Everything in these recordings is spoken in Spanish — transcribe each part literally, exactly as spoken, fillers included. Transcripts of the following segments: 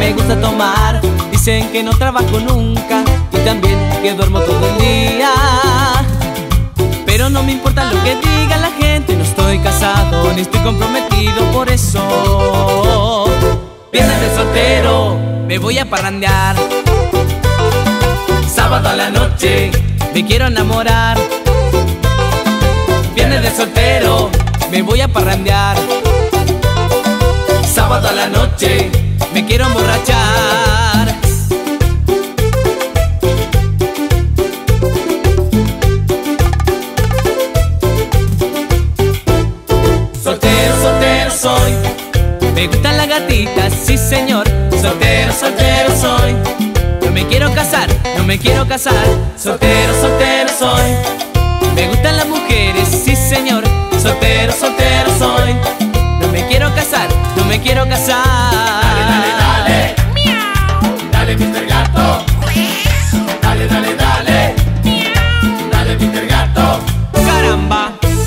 me gusta tomar. Dicen que no trabajo nunca y también que duermo todo el día. Pero no me importa lo que diga la gente, no estoy casado ni estoy comprometido, por eso viernes de soltero me voy a parrandear. Sábado a la noche me quiero enamorar. Viernes de soltero me voy a parrandear. Sábado a la noche me quiero emborrachar. Soltero, soltero soy, me gustan las gatitas, sí señor. Soltero, soltero soy, no me quiero casar, no me quiero casar. Soltero, soltero soy, me gustan las mujeres, sí señor. Soltero, soltero soy, no me quiero casar, no me quiero casar. Dale, dale, dale, miau. Dale, mister Gato. Dale, dale, dale, miau. Dale, mister Gato. Caramba.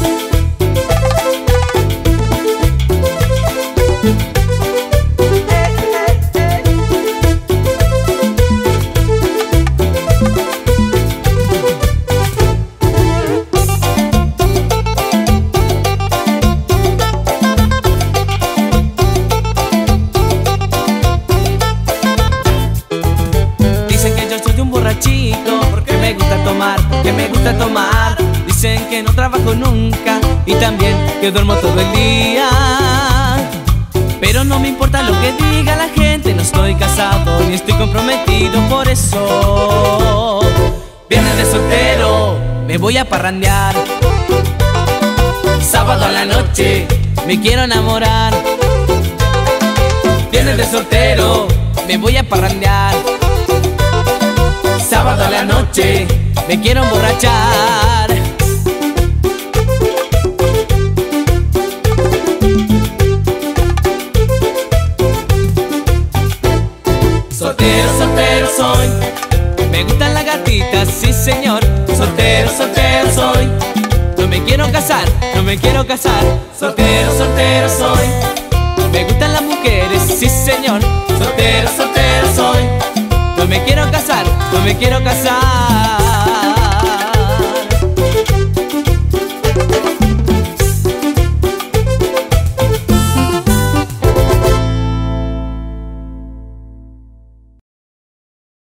Porque me gusta tomar, porque me gusta tomar. Dicen que no trabajo nunca y también que duermo todo el día. Pero no me importa lo que diga la gente, no estoy casado ni estoy comprometido, por eso viernes de soltero me voy a parrandear. Sábado a la noche me quiero enamorar. Viernes de soltero me voy a parrandear. Sábado a la noche me quiero emborrachar. Soltero, soltero soy, me gustan las gatitas, sí señor. Soltero, soltero soy, no me quiero casar, no me quiero casar. Soltero, soltero soy, me gustan las mujeres, sí señor. Soltero, soltero soy, no me quiero casar, no me quiero casar.